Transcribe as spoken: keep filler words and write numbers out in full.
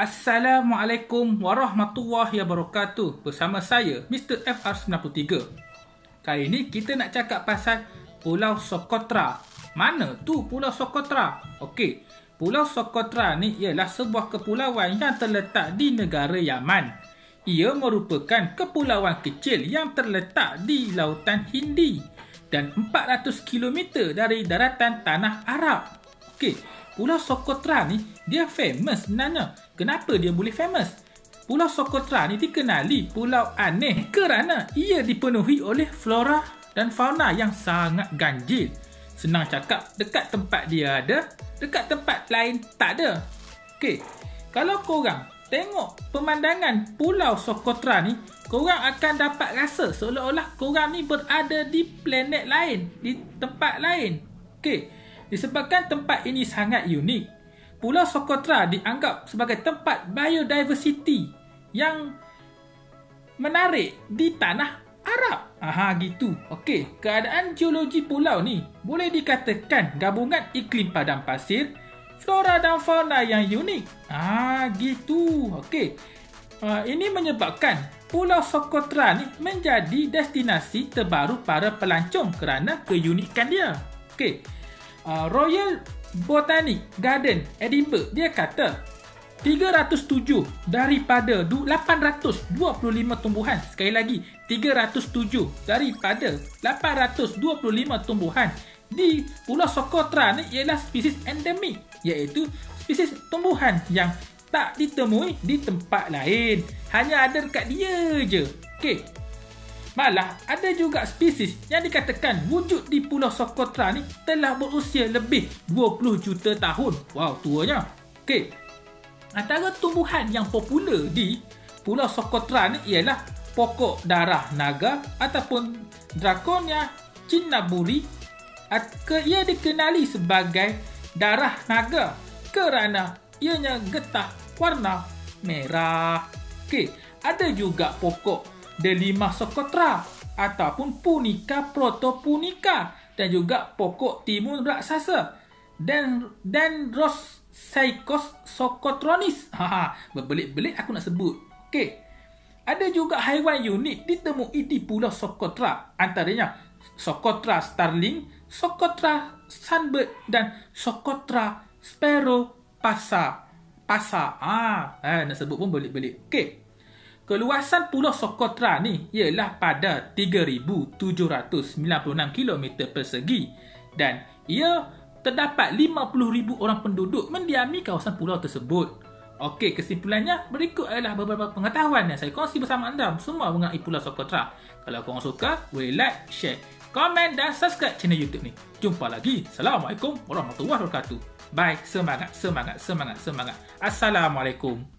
Assalamualaikum warahmatullahi wabarakatuh. Bersama saya, Mister F R sembilan puluh tiga. Kali ini kita nak cakap pasal Pulau Socotra. Mana tu Pulau Socotra? Okey, Pulau Socotra ni ialah sebuah kepulauan yang terletak di negara Yaman. Ia merupakan kepulauan kecil yang terletak di Lautan Hindi dan empat ratus kilometer dari daratan Tanah Arab. Okey, Pulau Socotra ni dia famous sebenarnya. Kenapa dia boleh famous? Pulau Socotra ni dikenali pulau aneh kerana ia dipenuhi oleh flora dan fauna yang sangat ganjil. Senang cakap, dekat tempat dia ada, dekat tempat lain tak ada. Okey, kalau korang tengok pemandangan Pulau Socotra ni, korang akan dapat rasa seolah-olah korang ni berada di planet lain, di tempat lain. Okey, disebabkan tempat ini sangat unik, Pulau Socotra dianggap sebagai tempat biodiversity yang menarik di tanah Arab. Aha, gitu. Okey, keadaan geologi pulau ni boleh dikatakan gabungan iklim padang pasir, flora dan fauna yang unik. Ah, gitu. Okey. Uh, ini menyebabkan Pulau Socotra ni menjadi destinasi terbaru para pelancong kerana keunikan dia. Okey. Uh, Royal Botanic Garden Edinburgh dia kata tiga ratus tujuh daripada lapan ratus dua puluh lima tumbuhan. Sekali lagi, tiga ratus tujuh daripada lapan ratus dua puluh lima tumbuhan di Pulau Socotra ni ialah spesies endemik, iaitu spesies tumbuhan yang tak ditemui di tempat lain, hanya ada dekat dia je. Okey. Malah ada juga spesies yang dikatakan wujud di Pulau Socotra ni telah berusia lebih dua puluh juta tahun. Wow, tuanya. Okey. Antara tumbuhan yang popular di Pulau Socotra ni ialah pokok darah naga ataupun Draconia cinnamomum. Ia dikenali sebagai darah naga kerana ianya getah warna merah. Okey, ada juga pokok Delima Socotra ataupun Punica protopunica dan juga pokok timun raksasa dan dan Rosaicos socotronis. Ha, berbelit-belit aku nak sebut. Okey. Ada juga haiwan unik ditemui di Pulau Socotra, antaranya Socotra starling, Socotra sunbird dan Socotra sparrow pasa. Pasa. Ah, eh, nak sebut pun belit-belit. Okey. Keluasan Pulau Socotra ni ialah pada tiga ribu tujuh ratus sembilan puluh enam kilometer persegi dan ia terdapat lima puluh ribu orang penduduk mendiami kawasan pulau tersebut. Okey, kesimpulannya berikut adalah beberapa pengetahuan yang saya kongsi bersama anda semua mengenai Pulau Socotra. Kalau korang suka, boleh like, share, komen dan subscribe channel YouTube ni. Jumpa lagi. Assalamualaikum warahmatullahi wabarakatuh. Bye. Semangat, semangat, semangat, semangat. Assalamualaikum.